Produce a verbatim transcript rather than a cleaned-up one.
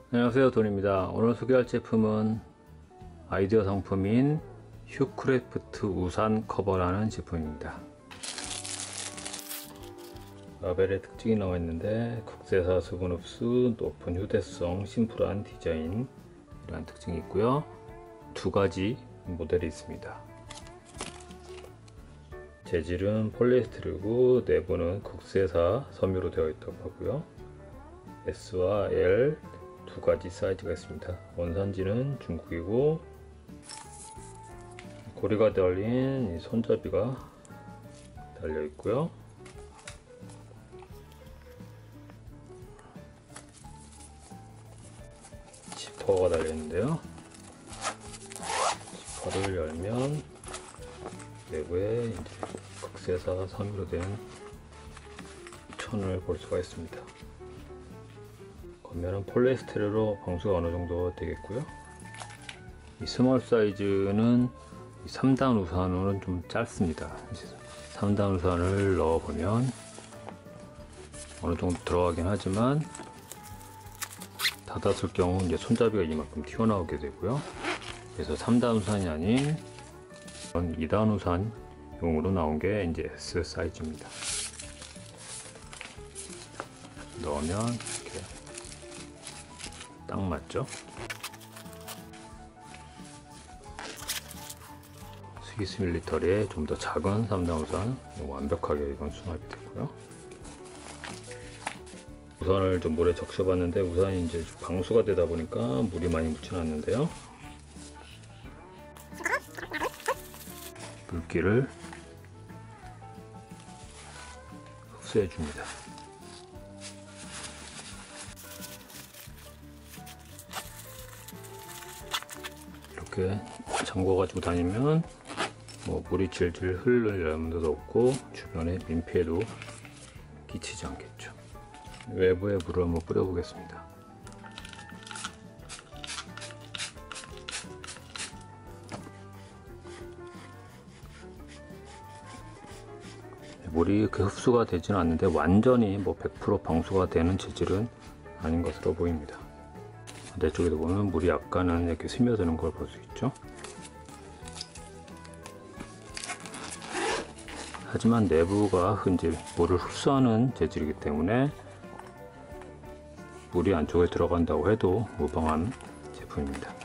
안녕하세요, 돈입니다. 오늘 소개할 제품은 아이디어 상품인 휴크래프트 우산 커버라는 제품입니다. 라벨에 특징이 나와 있는데 국제사 수분 흡수, 높은 휴대성, 심플한 디자인 이런 특징이 있고요. 두 가지 모델이 있습니다. 재질은 폴리에스테르고 내부는 국제사 섬유로 되어 있다고 하고요. S와 L 두 가지 사이즈가 있습니다. 원산지는 중국이고 고리가 달린 이 손잡이가 달려 있고요. 지퍼가 달려 있는데요. 지퍼를 열면 내부에 이제 극세사 섬유로 된 천을 볼 수가 있습니다. 겉면은 폴리에스테르로 방수가 어느 정도 되겠고요. 이 스몰 사이즈는 삼 단 우산으로는 좀 짧습니다. 삼 단 우산을 넣어보면 어느 정도 들어가긴 하지만 닫았을 경우 이제 손잡이가 이만큼 튀어나오게 되고요. 그래서 삼 단 우산이 아닌 이 단 우산용으로 나온 게 이제 S 사이즈입니다. 넣으면 이렇게 딱 맞죠? 스위스 밀리터리의 좀 더 작은 삼 단 우산 완벽하게 이건 수납이 되고요. 우산을 좀 물에 적셔봤는데 우산이 이제 방수가 되다 보니까 물이 많이 묻지 않는데요. 물기를 흡수해 줍니다. 이렇게 잠궈 가지고 다니면 뭐 물이 질질 흐를 염려도 없고 주변에 민폐도 끼치지 않겠죠. 외부에 물을 한번 뿌려 보겠습니다. 물이 그 흡수가 되지는 않는데 완전히 뭐 백 퍼센트 방수가 되는 재질은 아닌 것으로 보입니다. 반대쪽에도 보면 물이 약간은 이렇게 스며드는 걸 볼 수 있죠. 하지만 내부가 이제 물을 흡수하는 재질이기 때문에 물이 안쪽에 들어간다고 해도 무방한 제품입니다.